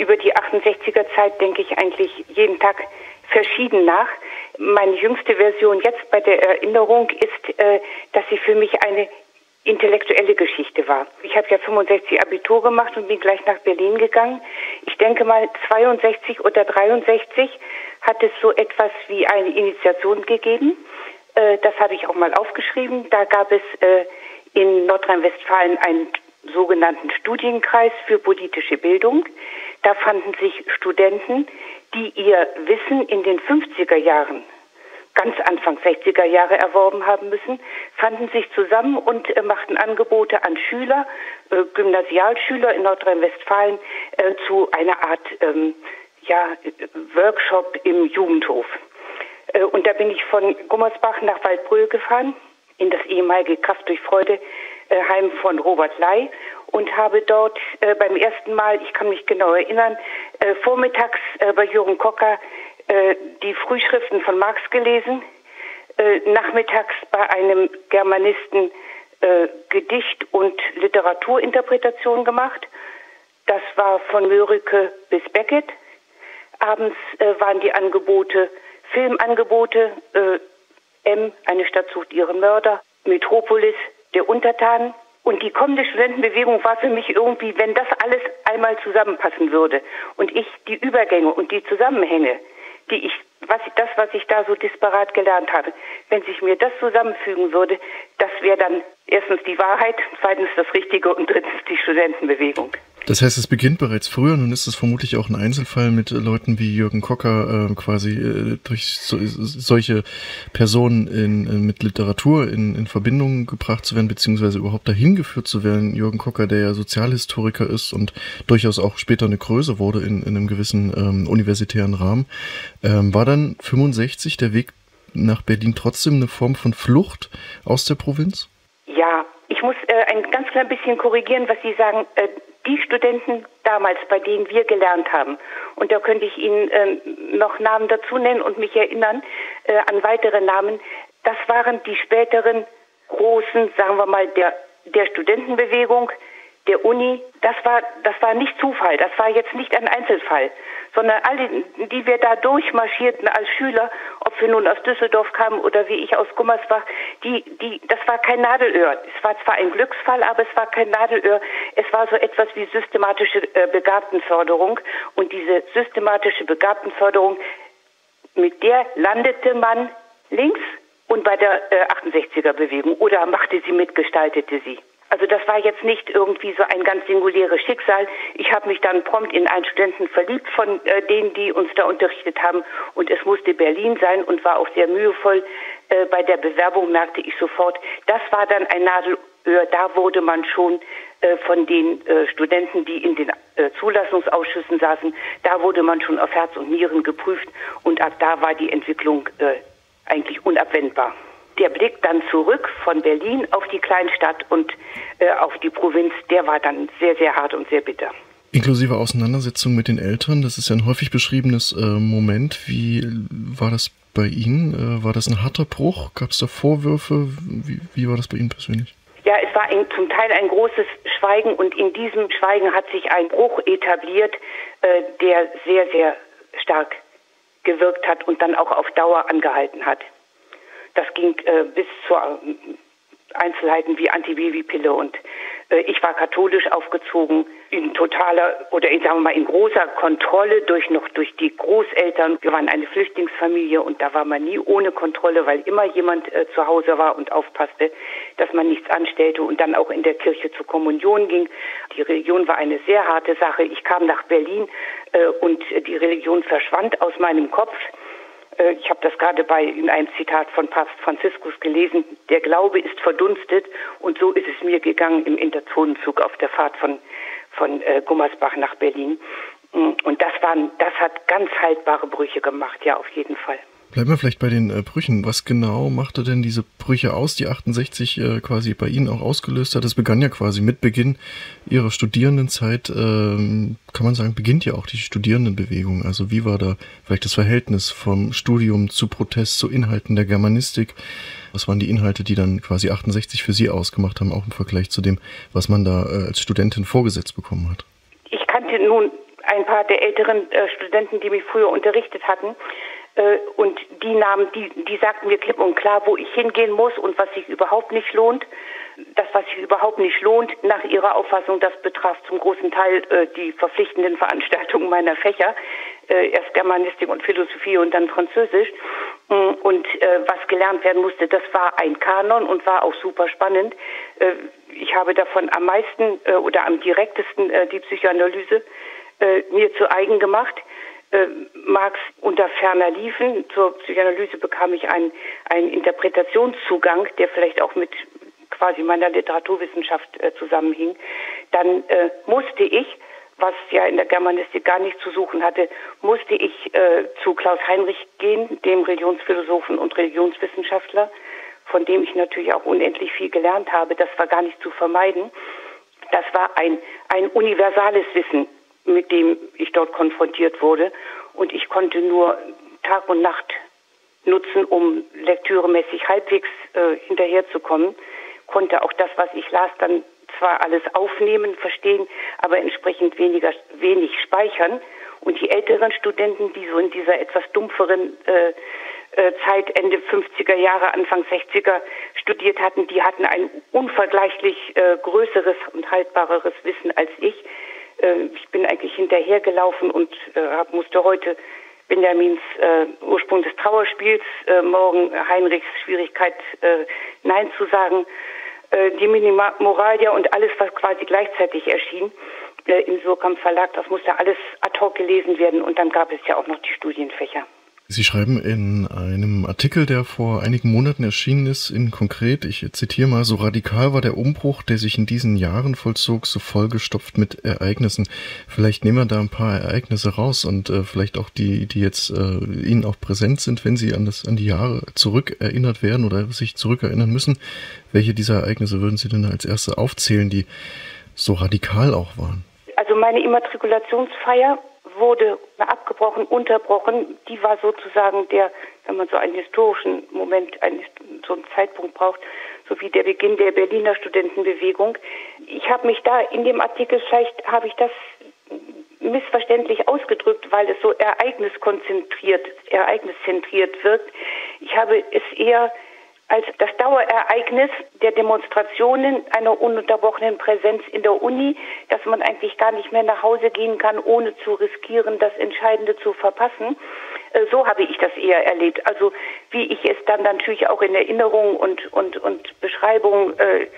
Über die 68er Zeit denke ich eigentlich jeden Tag verschieden nach. Meine jüngste Version jetzt bei der Erinnerung ist, dass sie für mich eine intellektuelle Geschichte war. Ich habe ja 65 Abitur gemacht und bin gleich nach Berlin gegangen. Ich denke mal 62 oder 63 hat es so etwas wie eine Initiation gegeben. Das habe ich auch mal aufgeschrieben. Da gab es in Nordrhein-Westfalen einen sogenannten Studienkreis für politische Bildung. Da fanden sich Studenten, die ihr Wissen in den 50er Jahren, ganz Anfang 60er Jahre erworben haben müssen, fanden sich zusammen und machten Angebote an Schüler, Gymnasialschüler in Nordrhein-Westfalen zu einer Art Workshop im Jugendhof. Und da bin ich von Gummersbach nach Waldbröl gefahren, in das ehemalige Kraft durch Freude Heim von Robert Ley und habe dort beim ersten Mal, ich kann mich genau erinnern, vormittags bei Jürgen Kocker die Frühschriften von Marx gelesen, nachmittags bei einem Germanisten Gedicht- und Literaturinterpretation gemacht. Das war von Mörike bis Beckett. Abends waren die Angebote, Filmangebote, Eine Stadt sucht ihren Mörder, Metropolis, Der Untertan. Und die kommende Studentenbewegung war für mich irgendwie, wenn das alles einmal zusammenpassen würde und ich die Übergänge und die Zusammenhänge, was ich da so disparat gelernt habe, wenn sich mir das zusammenfügen würde, das wäre dann erstens die Wahrheit, zweitens das Richtige und drittens die Studentenbewegung. Das heißt, es beginnt bereits früher, nun ist es vermutlich auch ein Einzelfall mit Leuten wie Jürgen Kocker durch solche Personen mit Literatur in Verbindung gebracht zu werden, beziehungsweise überhaupt dahin geführt zu werden. Jürgen Kocker, der ja Sozialhistoriker ist und durchaus auch später eine Größe wurde in einem gewissen universitären Rahmen. War dann 65 der Weg nach Berlin trotzdem eine Form von Flucht aus der Provinz? Ja, ich muss ein ganz klein bisschen korrigieren, was Sie sagen. Die Studenten damals, bei denen wir gelernt haben, und da könnte ich Ihnen noch Namen dazu nennen und mich erinnern an weitere Namen, das waren die späteren großen, sagen wir mal, der Studentenbewegung, der Uni. Das war nicht Zufall, das war jetzt nicht ein Einzelfall, sondern alle, die wir da durchmarschierten als Schüler, ob wir nun aus Düsseldorf kamen oder wie ich aus Gummersbach, das war kein Nadelöhr. Es war zwar ein Glücksfall, aber es war kein Nadelöhr. Es war so etwas wie systematische Begabtenförderung. Und diese systematische Begabtenförderung, mit der landete man links und bei der 68er-Bewegung oder machte sie mit, gestaltete sie. Also das war jetzt nicht irgendwie so ein ganz singuläres Schicksal. Ich habe mich dann prompt in einen Studenten verliebt von denen, die uns da unterrichtet haben. Und es musste Berlin sein und war auch sehr mühevoll. Bei der Bewerbung merkte ich sofort, das war dann ein Nadelöhr. Da wurde man schon von den Studenten, die in den Zulassungsausschüssen saßen, da wurde man schon auf Herz und Nieren geprüft. Und ab da war die Entwicklung eigentlich unabwendbar. Der Blick dann zurück von Berlin auf die Kleinstadt und auf die Provinz, der war dann sehr, sehr hart und sehr bitter. Inklusive Auseinandersetzung mit den Eltern, das ist ja ein häufig beschriebenes Moment. Wie war das bei Ihnen? War das ein harter Bruch? Gab es da Vorwürfe? Wie war das bei Ihnen persönlich? Ja, es war zum Teil ein großes Schweigen und in diesem Schweigen hat sich ein Bruch etabliert, der sehr, sehr stark gewirkt hat und dann auch auf Dauer angehalten hat. Das ging bis zu Einzelheiten wie Antibabypille und ich war katholisch aufgezogen, in totaler oder sagen wir mal in großer Kontrolle durch die Großeltern. Wir waren eine Flüchtlingsfamilie und da war man nie ohne Kontrolle, weil immer jemand zu Hause war und aufpasste, dass man nichts anstellte und dann auch in der Kirche zur Kommunion ging. Die Religion war eine sehr harte Sache. Ich kam nach Berlin und die Religion verschwand aus meinem Kopf. Ich habe das gerade in einem Zitat von Papst Franziskus gelesen, der Glaube ist verdunstet und so ist es mir gegangen im Interzonenzug auf der Fahrt von Gummersbach nach Berlin. Und das hat ganz haltbare Brüche gemacht, ja, auf jeden Fall. Bleiben wir vielleicht bei den Brüchen. Was genau machte denn diese Brüche aus, die 68 quasi bei Ihnen auch ausgelöst hat? Es begann ja quasi mit Beginn Ihrer Studierendenzeit, kann man sagen, beginnt ja auch die Studierendenbewegung. Also wie war da vielleicht das Verhältnis vom Studium zu Protest, zu Inhalten der Germanistik? Was waren die Inhalte, die dann quasi 68 für Sie ausgemacht haben, auch im Vergleich zu dem, was man da als Studentin vorgesetzt bekommen hat? Ich kannte nun ein paar der älteren Studenten, die mich früher unterrichtet hatten. Und die sagten mir klipp und klar, wo ich hingehen muss und was sich überhaupt nicht lohnt. Das, was sich überhaupt nicht lohnt, nach ihrer Auffassung, das betraf zum großen Teil die verpflichtenden Veranstaltungen meiner Fächer. Erst Germanistik und Philosophie und dann Französisch. Und was gelernt werden musste, das war ein Kanon und war auch super spannend. Ich habe davon am meisten oder am direktesten die Psychoanalyse mir zu eigen gemacht. Marx unter ferner liefen. Zur Psychoanalyse bekam ich einen Interpretationszugang, der vielleicht auch mit quasi meiner Literaturwissenschaft zusammenhing. Dann musste ich, was ja in der Germanistik gar nicht zu suchen hatte, musste ich zu Klaus Heinrich gehen, dem Religionsphilosophen und Religionswissenschaftler, von dem ich natürlich auch unendlich viel gelernt habe. Das war gar nicht zu vermeiden. Das war ein universales Wissen, mit dem ich dort konfrontiert wurde. Und ich konnte nur Tag und Nacht nutzen, um lektüremäßig halbwegs hinterherzukommen. Konnte auch das, was ich las, dann zwar alles aufnehmen, verstehen, aber entsprechend wenig speichern. Und die älteren Studenten, die so in dieser etwas dumpferen Zeit, Ende 50er Jahre, Anfang 60er studiert hatten, die hatten ein unvergleichlich größeres und haltbareres Wissen als ich. Ich bin eigentlich hinterhergelaufen und musste heute Benjamins Ursprung des Trauerspiels, morgen Heinrichs Schwierigkeit, Nein zu sagen, die Minimoralia und alles, was quasi gleichzeitig erschien, im Surkamp Verlag, das musste alles ad hoc gelesen werden und dann gab es ja auch noch die Studienfächer. Sie schreiben in einem Artikel, der vor einigen Monaten erschienen ist, in konkret, ich zitiere mal, so radikal war der Umbruch, der sich in diesen Jahren vollzog, so vollgestopft mit Ereignissen. Vielleicht nehmen wir da ein paar Ereignisse raus und vielleicht auch die jetzt Ihnen auch präsent sind, wenn Sie an die Jahre zurückerinnert werden oder sich zurückerinnern müssen. Welche dieser Ereignisse würden Sie denn als erste aufzählen, die so radikal auch waren? Also meine Immatrikulationsfeier wurde abgebrochen, unterbrochen. Die war sozusagen wenn man so einen historischen Moment, so einen Zeitpunkt braucht, so wie der Beginn der Berliner Studentenbewegung. Ich habe mich da in dem Artikel, vielleicht habe ich das missverständlich ausgedrückt, weil es so ereigniszentriert wirkt. Ich habe es eher als das Dauerereignis der Demonstrationen, einer ununterbrochenen Präsenz in der Uni, dass man eigentlich gar nicht mehr nach Hause gehen kann, ohne zu riskieren, das Entscheidende zu verpassen. So habe ich das eher erlebt. Also wie ich es dann natürlich auch in Erinnerung und Beschreibung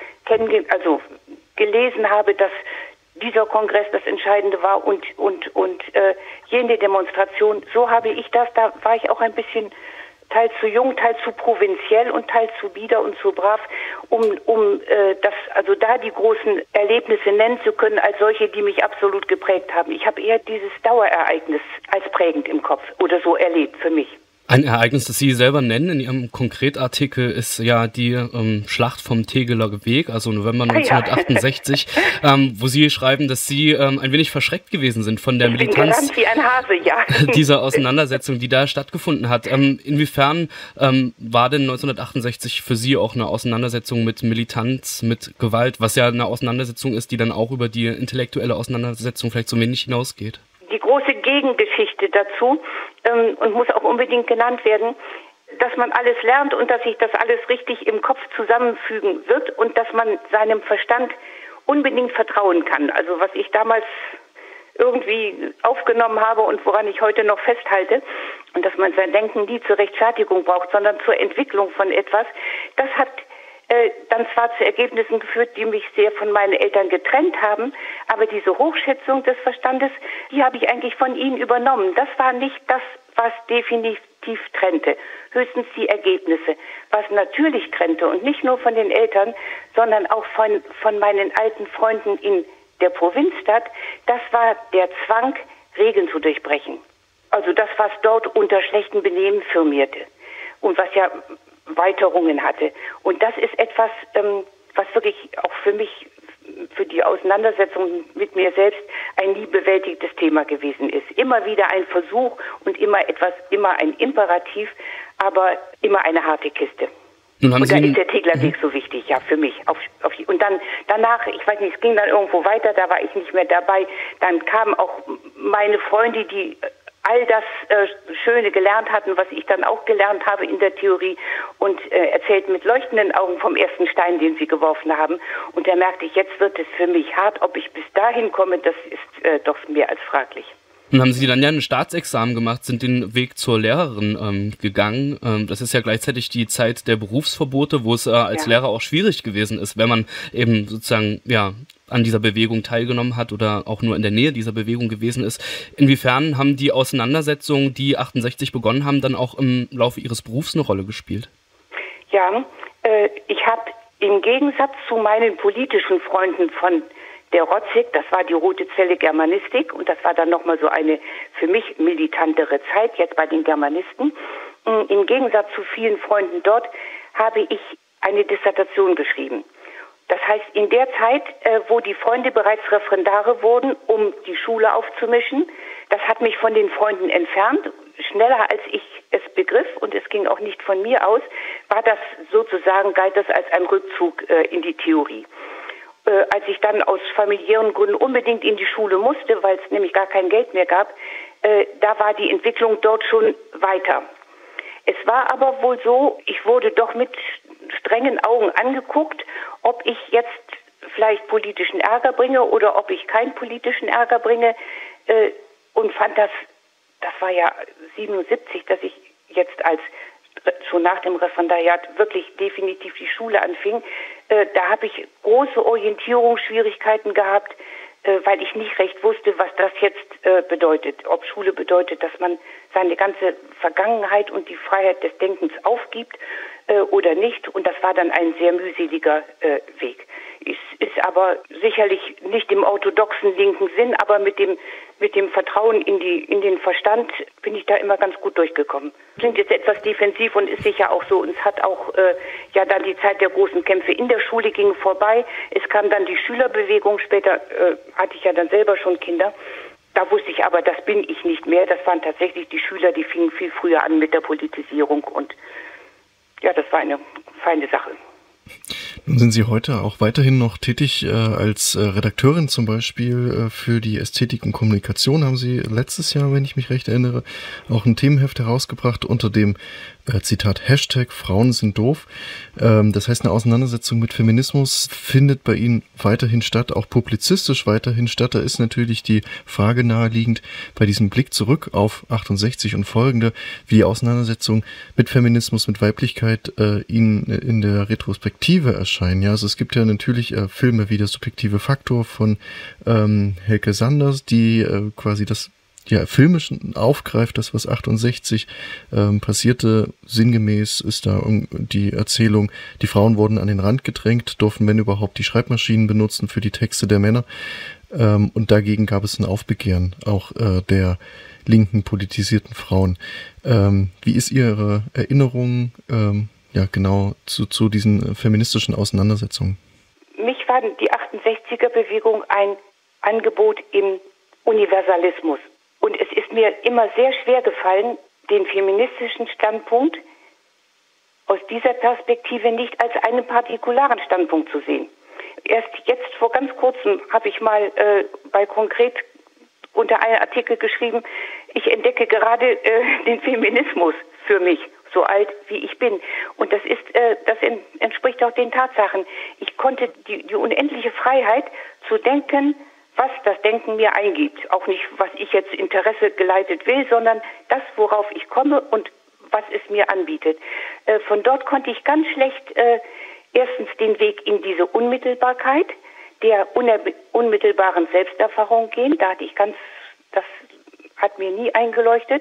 gelesen habe, dass dieser Kongress das Entscheidende war und jene Demonstration, so habe ich das, da war ich auch ein bisschen teils zu jung, teils zu provinziell und teils zu bieder und zu brav, um da die großen Erlebnisse nennen zu können als solche, die mich absolut geprägt haben. Ich habe eher dieses Dauerereignis als prägend im Kopf oder so erlebt für mich. Ein Ereignis, das Sie selber nennen in Ihrem Konkretartikel, ist ja die Schlacht vom Tegeler Weg, also November 1968, wo Sie schreiben, dass Sie ein wenig verschreckt gewesen sind von der Militanz wie ein Hase, ja. dieser Auseinandersetzung, die da stattgefunden hat. Inwiefern war denn 1968 für Sie auch eine Auseinandersetzung mit Militanz, mit Gewalt, was ja eine Auseinandersetzung ist, die dann auch über die intellektuelle Auseinandersetzung vielleicht so wenig hinausgeht? Die große Gegengeschichte dazu und muss auch unbedingt genannt werden, dass man alles lernt und dass sich das alles richtig im Kopf zusammenfügen wird und dass man seinem Verstand unbedingt vertrauen kann. Also was ich damals irgendwie aufgenommen habe und woran ich heute noch festhalte, und dass man sein Denken nie zur Rechtfertigung braucht, sondern zur Entwicklung von etwas, das hat dann zwar zu Ergebnissen geführt, die mich sehr von meinen Eltern getrennt haben, aber diese Hochschätzung des Verstandes, die habe ich eigentlich von ihnen übernommen. Das war nicht das, was definitiv trennte, höchstens die Ergebnisse. Was natürlich trennte und nicht nur von den Eltern, sondern auch von meinen alten Freunden in der Provinzstadt, das war der Zwang, Regeln zu durchbrechen. Also das, was dort unter schlechtem Benehmen firmierte und was ja Weiterungen hatte. Und das ist etwas, was wirklich auch für mich, für die Auseinandersetzung mit mir selbst ein nie bewältigtes Thema gewesen ist. Immer wieder ein Versuch und immer ein Imperativ, aber immer eine harte Kiste. Nun haben und Sie da ist der Teglerweg so wichtig, ja, für mich. Und dann danach, ich weiß nicht, es ging dann irgendwo weiter, da war ich nicht mehr dabei. Dann kamen auch meine Freunde, die all das Schöne gelernt hatten, was ich dann auch gelernt habe in der Theorie und erzählten mit leuchtenden Augen vom ersten Stein, den sie geworfen haben. Und da merkte ich, jetzt wird es für mich hart. Ob ich bis dahin komme, das ist doch mehr als fraglich. Nun haben Sie dann ja ein Staatsexamen gemacht, sind den Weg zur Lehrerin gegangen. Das ist ja gleichzeitig die Zeit der Berufsverbote, wo es als Lehrer auch schwierig gewesen ist, wenn man eben sozusagen an dieser Bewegung teilgenommen hat oder auch nur in der Nähe dieser Bewegung gewesen ist. Inwiefern haben die Auseinandersetzungen, die 68 begonnen haben, dann auch im Laufe Ihres Berufs eine Rolle gespielt? Ja, ich habe im Gegensatz zu meinen politischen Freunden von der Rotzig, das war die Rote Zelle Germanistik und das war dann nochmal so eine für mich militantere Zeit, jetzt bei den Germanisten. Im Gegensatz zu vielen Freunden dort habe ich eine Dissertation geschrieben. Das heißt, in der Zeit, wo die Freunde bereits Referendare wurden, um die Schule aufzumischen, das hat mich von den Freunden entfernt, schneller als ich es begriff und es ging auch nicht von mir aus, war das sozusagen, galt das als ein Rückzug in die Theorie. Als ich dann aus familiären Gründen unbedingt in die Schule musste, weil es nämlich gar kein Geld mehr gab, da war die Entwicklung dort schon weiter. Es war aber wohl so, ich wurde doch mit strengen Augen angeguckt, ob ich jetzt vielleicht politischen Ärger bringe oder ob ich keinen politischen Ärger bringe und fand das war ja 77, dass ich jetzt schon nach dem Referendariat wirklich definitiv die Schule anfing. Da habe ich große Orientierungsschwierigkeiten gehabt, weil ich nicht recht wusste, was das jetzt bedeutet. Ob Schule bedeutet, dass man seine ganze Vergangenheit und die Freiheit des Denkens aufgibt oder nicht. Und das war dann ein sehr mühseliger Weg. Es ist aber sicherlich nicht im orthodoxen linken Sinn, aber mit dem Vertrauen in den Verstand bin ich da immer ganz gut durchgekommen. Klingt jetzt etwas defensiv und ist sicher auch so. Und es hat auch dann die Zeit der großen Kämpfe in der Schule ging vorbei. Es kam dann die Schülerbewegung. Später hatte ich ja dann selber schon Kinder. Da wusste ich aber, das bin ich nicht mehr. Das waren tatsächlich die Schüler, die fingen viel früher an mit der Politisierung. Und ja, das war eine feine Sache. Nun sind Sie heute auch weiterhin noch tätig als Redakteurin zum Beispiel für die Ästhetik und Kommunikation. Haben Sie letztes Jahr, wenn ich mich recht erinnere, auch ein Themenheft herausgebracht unter dem Zitat Hashtag Frauen sind doof. Das heißt, eine Auseinandersetzung mit Feminismus findet bei Ihnen weiterhin statt, auch publizistisch weiterhin statt. Da ist natürlich die Frage naheliegend bei diesem Blick zurück auf 68 und folgende, wie die Auseinandersetzung mit Feminismus, mit Weiblichkeit Ihnen in der Retrospektive erscheinen. Ja, also es gibt ja natürlich Filme wie Der subjektive Faktor von Helge Sanders, die quasi das filmischen aufgreift, das was 68 passierte. Sinngemäß ist da die Erzählung, die Frauen wurden an den Rand gedrängt, durften wenn überhaupt die Schreibmaschinen benutzen für die Texte der Männer und dagegen gab es ein Aufbegehren auch der linken politisierten Frauen. Wie ist Ihre Erinnerung genau zu diesen feministischen Auseinandersetzungen? Mich war die 68er-Bewegung ein Angebot im Universalismus. Und es ist mir immer sehr schwer gefallen, den feministischen Standpunkt aus dieser Perspektive nicht als einen partikularen Standpunkt zu sehen. Erst jetzt vor ganz kurzem habe ich mal bei Konkret unter einem Artikel geschrieben, ich entdecke gerade den Feminismus für mich, so alt wie ich bin. Und das entspricht auch den Tatsachen. Ich konnte die unendliche Freiheit zu denken, was das Denken mir eingibt. Auch nicht, was ich jetzt Interesse geleitet will, sondern das, worauf ich komme und was es mir anbietet. Von dort konnte ich ganz schlecht erstens den Weg in diese Unmittelbarkeit der unmittelbaren Selbsterfahrung gehen. Das hat mir nie eingeleuchtet.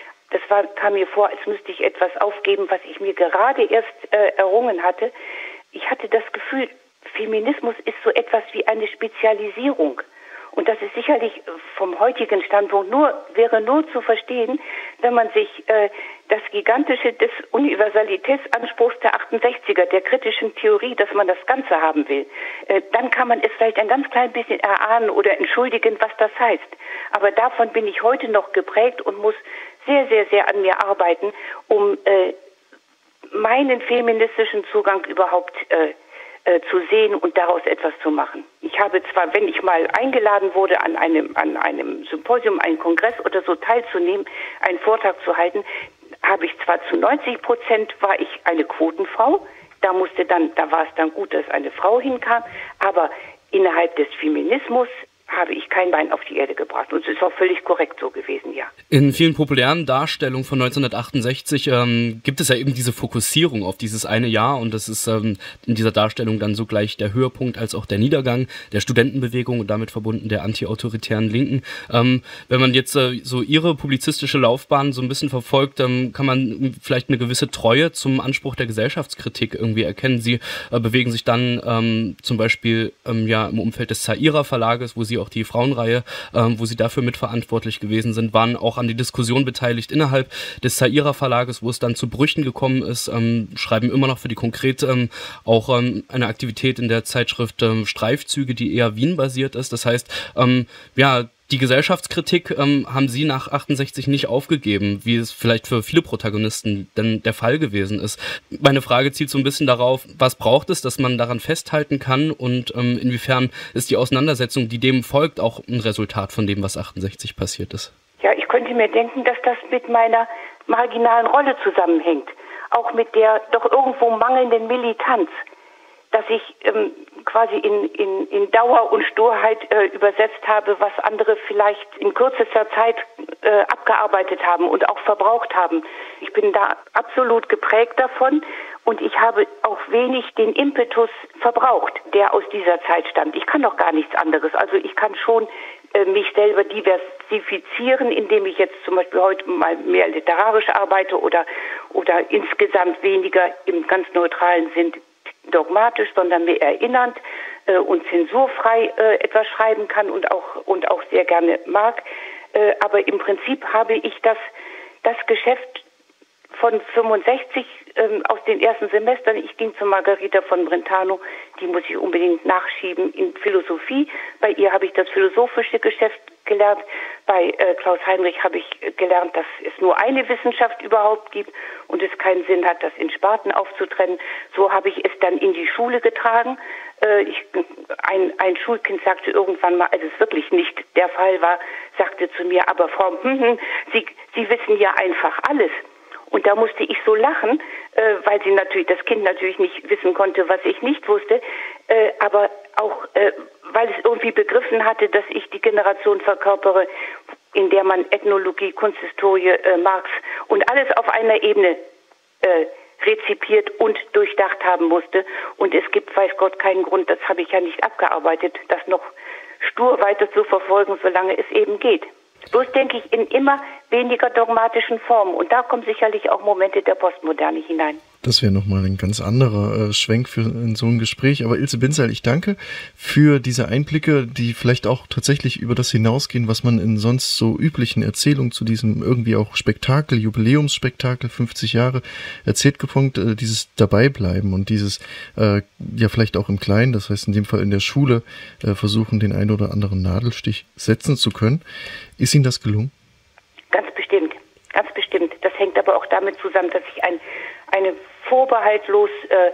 Kam mir vor, als müsste ich etwas aufgeben, was ich mir gerade erst errungen hatte. Ich hatte das Gefühl, Feminismus ist so etwas wie eine Spezialisierung. Und das ist sicherlich vom heutigen Standpunkt wäre nur zu verstehen, wenn man sich das Gigantische des Universalitätsanspruchs der 68er, der kritischen Theorie, dass man das Ganze haben will. Dann kann man es vielleicht ein ganz klein bisschen erahnen oder entschuldigen, was das heißt. Aber davon bin ich heute noch geprägt und muss sehr, sehr, sehr an mir arbeiten, um meinen feministischen Zugang überhaupt zu sehen und daraus etwas zu machen. Ich habe zwar, wenn ich mal eingeladen wurde, an einem Symposium, einem Kongress oder so teilzunehmen, einen Vortrag zu halten, habe ich zwar zu 90% war ich eine Quotenfrau, da war es dann gut, dass eine Frau hinkam, aber innerhalb des Feminismus habe ich kein Bein auf die Erde gebracht. Und es ist auch völlig korrekt so gewesen, ja. In vielen populären Darstellungen von 1968 gibt es ja eben diese Fokussierung auf dieses eine Jahr und das ist in dieser Darstellung dann sogleich der Höhepunkt als auch der Niedergang der Studentenbewegung und damit verbunden der antiautoritären Linken. Wenn man jetzt so ihre publizistische Laufbahn so ein bisschen verfolgt, kann man vielleicht eine gewisse Treue zum Anspruch der Gesellschaftskritik irgendwie erkennen. Sie bewegen sich dann zum Beispiel im Umfeld des Zaira Verlages, wo sie auch die Frauenreihe, wo sie dafür mitverantwortlich gewesen sind, waren auch an die Diskussion beteiligt innerhalb des Zaira Verlages, wo es dann zu Brüchen gekommen ist, schreiben immer noch für die Konkret auch eine Aktivität in der Zeitschrift Streifzüge, die eher Wien-basiert ist. Das heißt, die Gesellschaftskritik haben sie nach 68 nicht aufgegeben, wie es vielleicht für viele Protagonisten denn der Fall gewesen ist. Meine Frage zielt so ein bisschen darauf, was braucht es, dass man daran festhalten kann und inwiefern ist die Auseinandersetzung, die dem folgt, auch ein Resultat von dem, was 68 passiert ist? Ja, ich könnte mir denken, dass das mit meiner marginalen Rolle zusammenhängt, auch mit der doch irgendwo mangelnden Militanz, dass ich quasi in Dauer und Sturheit übersetzt habe, was andere vielleicht in kürzester Zeit abgearbeitet haben und auch verbraucht haben. Ich bin da absolut geprägt davon und ich habe auch wenig den Impetus verbraucht, der aus dieser Zeit stammt. Ich kann doch gar nichts anderes. Also ich kann schon mich selber diversifizieren, indem ich jetzt zum Beispiel heute mal mehr literarisch arbeite oder insgesamt weniger im ganz neutralen Sinn dogmatisch, sondern mehr erinnernd und zensurfrei etwas schreiben kann und auch sehr gerne mag. Aber im Prinzip habe ich das Geschäft von 65 aus den ersten Semestern. Ich ging zu Margarita von Brentano, die muss ich unbedingt nachschieben, in Philosophie. Bei ihr habe ich das philosophische Geschäft gelernt. Bei Klaus Heinrich habe ich gelernt, dass es nur eine Wissenschaft überhaupt gibt und es keinen Sinn hat, das in Sparten aufzutrennen. So habe ich es dann in die Schule getragen. Ein Schulkind sagte irgendwann mal, als es wirklich nicht der Fall war, sagte zu mir, aber Frau, Sie wissen ja einfach alles. Und da musste ich so lachen, weil das Kind natürlich nicht wissen konnte, was ich nicht wusste, aber auch, weil es irgendwie begriffen hatte, dass ich die Generation verkörpere, in der man Ethnologie, Kunsthistorie, Marx und alles auf einer Ebene rezipiert und durchdacht haben musste. Und es gibt, weiß Gott, keinen Grund, das habe ich ja nicht abgearbeitet, das noch stur weiter zu verfolgen, solange es eben geht. Bloß denke ich in immer weniger dogmatischen Formen. Und da kommen sicherlich auch Momente der Postmoderne hinein. Das wäre nochmal ein ganz anderer Schwenk für so ein Gespräch. Aber Ilse Binzerl, ich danke für diese Einblicke, die vielleicht auch tatsächlich über das hinausgehen, was man in sonst so üblichen Erzählungen zu diesem irgendwie auch Spektakel, Jubiläumsspektakel, 50 Jahre erzählt gefunkt, dieses Dabeibleiben und dieses vielleicht auch im Kleinen, das heißt in dem Fall in der Schule, versuchen, den einen oder anderen Nadelstich setzen zu können. Ist Ihnen das gelungen? Ganz bestimmt, ganz bestimmt. Das hängt aber auch damit zusammen, dass ich eine vorbehaltlos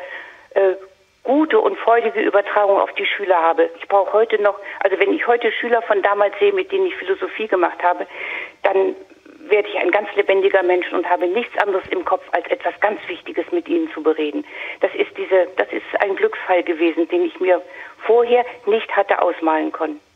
gute und freudige Übertragung auf die Schüler habe. Ich brauche heute noch, also wenn ich heute Schüler von damals sehe, mit denen ich Philosophie gemacht habe, dann werde ich ein ganz lebendiger Mensch und habe nichts anderes im Kopf, als etwas ganz Wichtiges mit ihnen zu bereden. Das ist ein Glücksfall gewesen, den ich mir vorher nicht hatte ausmalen können.